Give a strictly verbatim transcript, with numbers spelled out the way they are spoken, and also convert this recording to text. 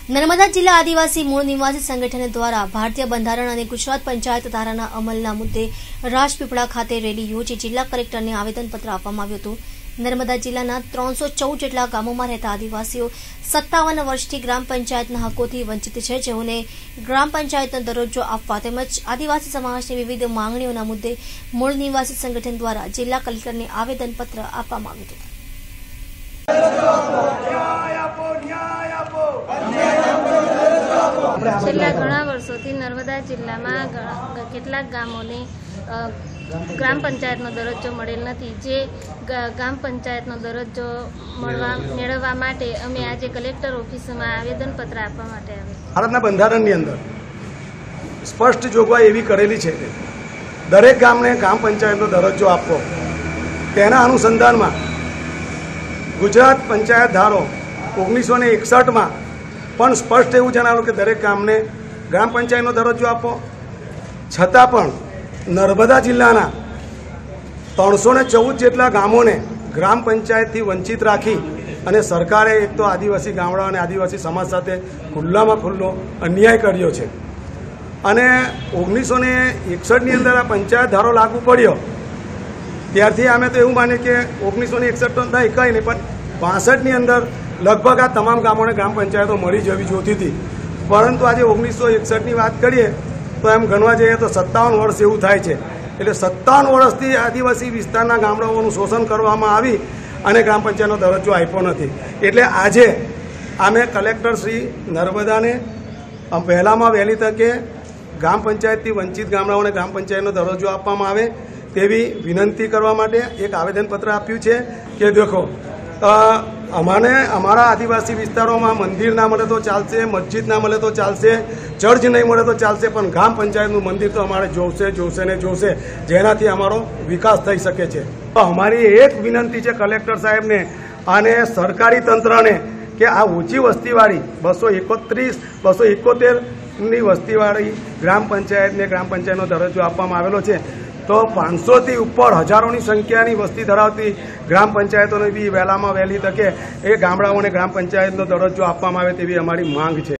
નર્મદા જિલ્લા આદિવાસી મૂળ નિવાસી સંગઠન દ્વારા ભારતીય બંધારણ અને ગુજરાત પંચાયત ધારાના અમલના મુદ્દે રાજપીપળા ખાતે રેલી યોજી જિલ્લા કલેક્ટરને આવેદનપત્ર આપવામાં આવ્યું હતું। નર્મદા જિલ્લાના ત્રણસો ચૌદ જેટલા ગામોમાં રહેતા આદિવાસીઓ સત્તાવન વર્ષથી ગ્રામ પંચાયતના હકોથી વંચિત છે, જેઓને ગ્રામ પંચાયતનો દરજ્જો આપવા તેમજ આદિવાસી સમાજની વિવિધ માંગણીઓના મુદ્દે મૂળ નિવાસી સંગઠન દ્વારા જિલ્લા કલેક્ટરને આવેદનપત્ર આપવામાં આવ્યું હતું। છેલ્લા ઘણા વર્ષોથી નર્મદા જિલ્લામાં કેટલાક ગામોને ગ્રામ પંચાયતનો દરજ્જો મળેલ નથી, જે ગ્રામ પંચાયતનો દરજ્જો મળવા મેળવવા માટે અમે આજે કલેક્ટર ઓફિસમાં આવેદનપત્ર આપવા માટે આવ્યા। ભારતના બંધારણની અંદર સ્પષ્ટ જોગવાઈ એવી કરેલી છે કે દરેક ગામને ગ્રામ પંચાયતનો દરજ્જો આપવો। તેના અનુસંધાનમાં ગુજરાત પંચાયત ધારો ઓગણીસો ને એકસઠમાં પણ સ્પષ્ટ એવું જણાવ્યું કે દરેક ગામને ગ્રામ પંચાયતનો દરજ્જો આપો। છતાં પણ નર્મદા જિલ્લાના ત્રણસો ને ચૌદ જેટલા ગામોને ગ્રામ પંચાયતથી વંચિત રાખી અને સરકારે એક તો આદિવાસી ગામડા અને આદિવાસી સમાજ સાથે ખુલ્લામાં ખુલ્લો અન્યાય કર્યો છે। અને ઓગણીસો ને એકસઠની અંદર આ પંચાયત ધારો લાગુ પડ્યો ત્યારથી અમે તો એવું માનીએ કે ઓગણીસો ને એકસઠ તો નહીં કંઈ નહીં, પણ બાસઠની અંદર લગભગ આ તમામ ગામોને ગ્રામ પંચાયતો મળી જવી જોતી હતી। પરંતુ આજે ઓગણીસો એકસઠની વાત કરીએ તો એમ ગણવા જઈએ તો સત્તાવન વર્ષ એવું થાય છે। એટલે સત્તાવન વર્ષથી આદિવાસી વિસ્તારના ગામડાઓનું શોષણ કરવામાં આવી અને ગ્રામ પંચાયતનો દરજ્જો આપ્યો નથી। એટલે આજે અમે કલેક્ટર શ્રી નર્મદાને પહેલામાં વહેલી તકે ગ્રામ પંચાયતથી વંચિત ગામડાઓને ગ્રામ પંચાયતનો દરજ્જો આપવામાં આવે તેવી વિનંતી કરવા માટે એક આવેદનપત્ર આપ્યું છે કે દેખો અમાને અમારા આદિવાસી વિસ્તારોમાં મંદિર ના મળે તો ચાલશે, મસ્જિદ ના મળે તો ચાલશે, ચર્ચ નહીં મળે તો ચાલશે, પણ ગ્રામ પંચાયતનું મંદિર તો અમારે જોશે જોશે ને જોશે, જેનાથી અમારો વિકાસ થઈ શકે છે। તો અમારી એક વિનંતી છે કલેક્ટર સાહેબને અને સરકારી તંત્રને કે આ ઓછી વસ્તીવાળી બસો એકોત્રીસ બસો એકોતેરની વસ્તીવાળી ગ્રામ પંચાયતને ગ્રામ પંચાયતનો દરજ્જો આપવામાં આવેલો છે, તો પાંચસોથી ઉપર હજારોની સંખ્યાની વસ્તી ધરાવતી ગ્રામ પંચાયતોને બી વહેલામાં વહેલી તકે એ ગામડાઓને ગ્રામ પંચાયતનો દરજ્જો આપવામાં આવે તેવી અમારી માંગ છે।